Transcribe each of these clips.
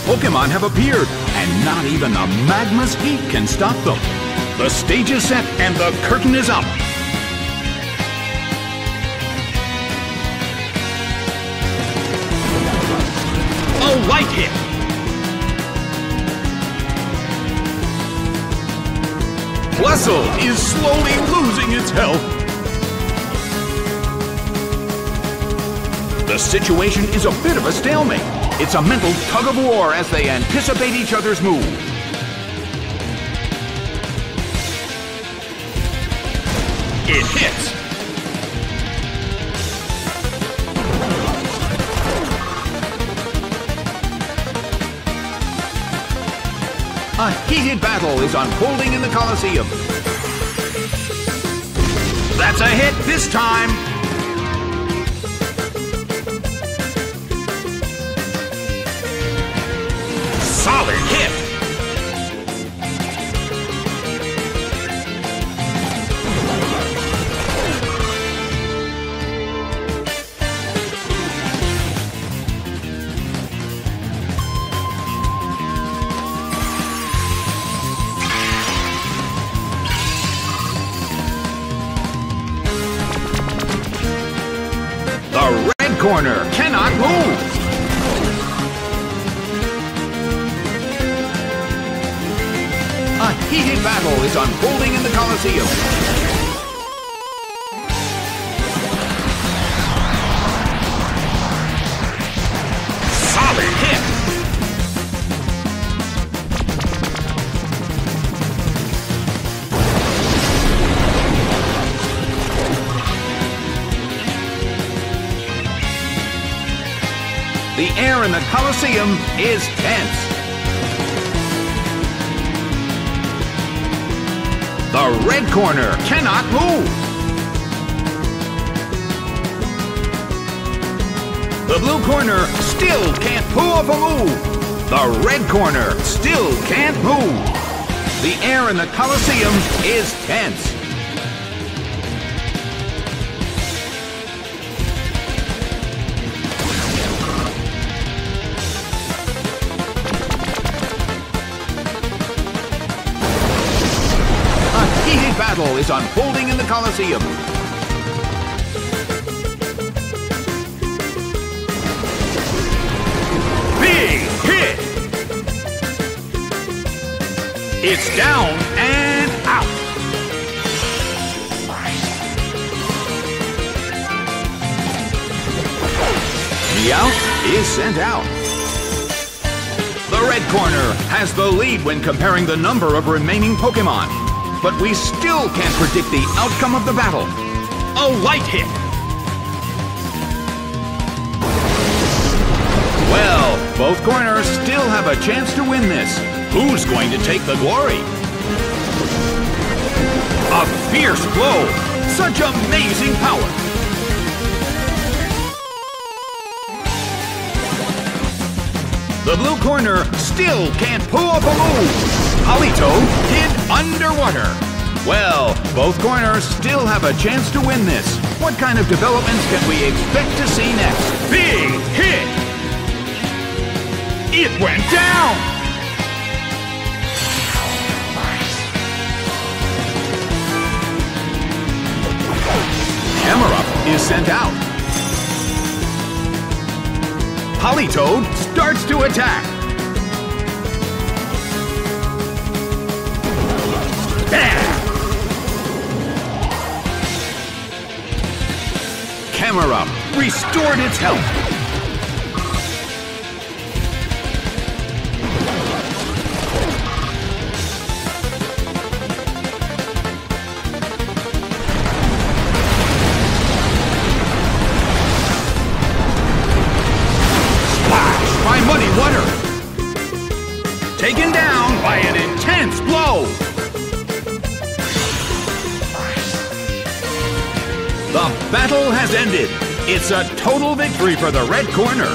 Pokemon have appeared, and not even the magma's heat can stop them. The stage is set and the curtain is up. A light hit. Plusle is slowly losing its health. The situation is a bit of a stalemate. It's a mental tug-of-war as they anticipate each other's move. It hits. A heated battle is unfolding in the Colosseum. That's a hit this time. Solid hit. The red corner cannot move. A heated battle is unfolding in the Colosseum. Solid hit. The air in the Colosseum is tense. The red corner cannot move. The blue corner still can't pull off a move. The red corner still can't move. The air in the Colosseum is tense. Battle is unfolding in the Colosseum. Big hit! It's down and out. Meowth is sent out. The red corner has the lead when comparing the number of remaining Pokemon. But we still can't predict the outcome of the battle. A light hit. Well, both corners still have a chance to win this. Who's going to take the glory? A fierce blow. Such amazing power. The blue corner still can't pull off a move. Politoed hid underwater. Well, both corners still have a chance to win this. What kind of developments can we expect to see next? Big hit! It went down! Camerupt is sent out. Politoed starts to attack. Camerupt restored its health. Splash by Muddy Water. Taken down by an intense blow. The battle has ended. It's a total victory for the red corner.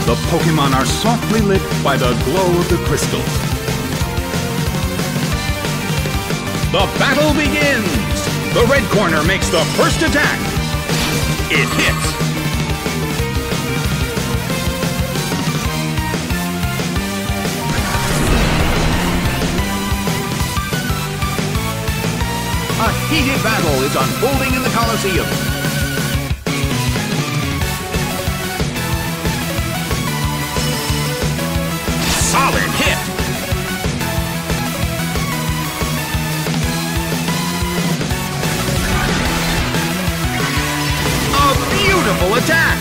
The Pokémon are softly lit by the glow of the crystals. The battle begins! The red corner makes the first attack. It hits. A heated battle is unfolding in the Colosseum. Solid hit. A beautiful attack.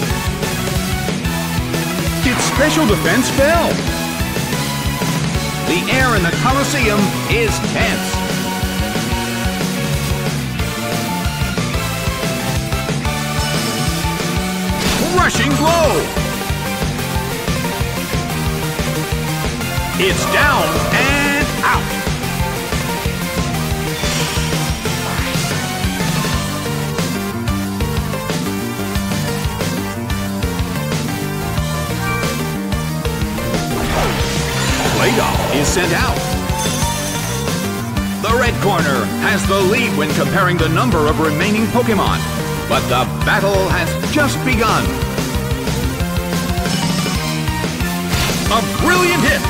Its special defense fell. The air in the Colosseum is tense. Rushing blow. It's down and out. Play-Doh is sent out. The red corner has the lead when comparing the number of remaining Pokémon, but the battle has just begun. A brilliant hit.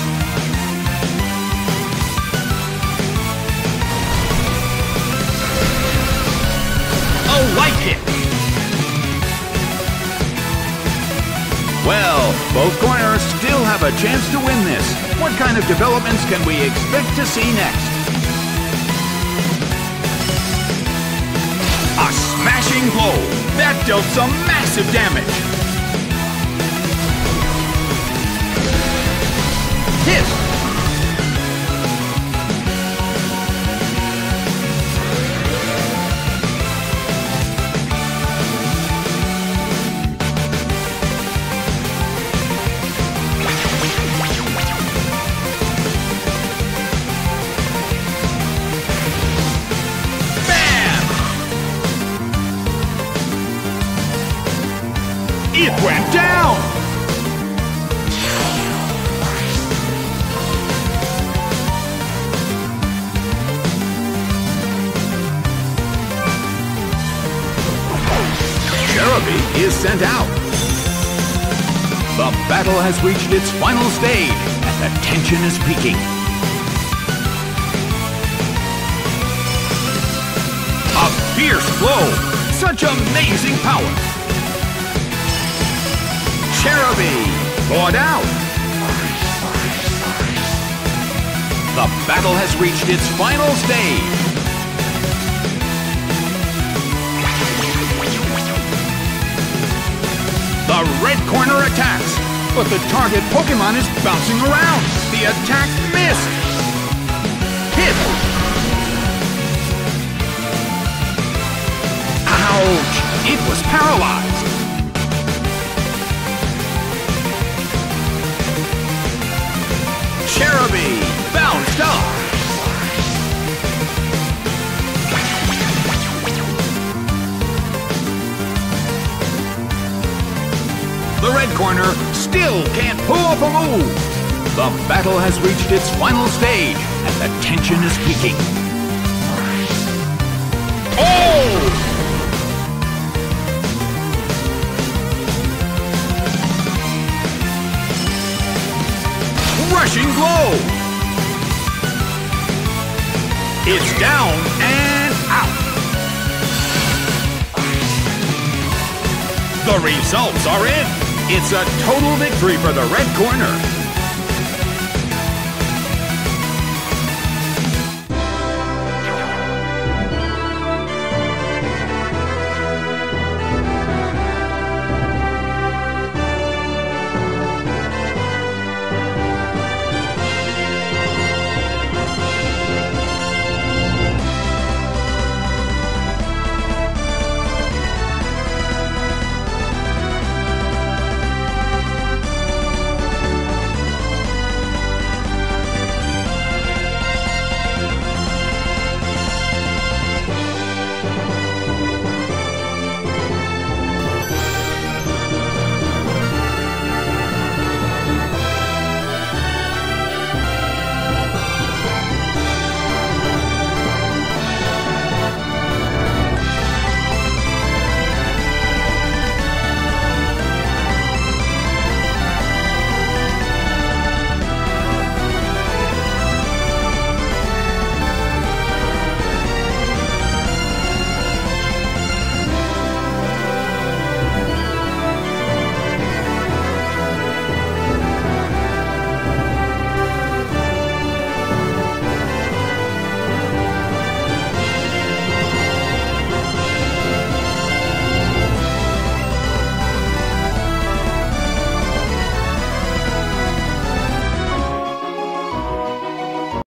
A light hit. Well, both corners still have a chance to win this. What kind of developments can we expect to see next? A smashing blow. That dealt some massive damage. Hit. Bam! It went down! Cherubi is sent out. The battle has reached its final stage, and the tension is peaking. A fierce blow! Such amazing power! Cherubi poured out. The battle has reached its final stage. The red corner attacks, but the target Pokémon is bouncing around. The attack missed. Hit. Ouch! It was paralyzed. Cherubi bounced up. The red corner still can't pull off a move. The battle has reached its final stage, and the tension is peaking. Oh! Rushing blow! It's down and out. The results are in. It's a total victory for the red corner.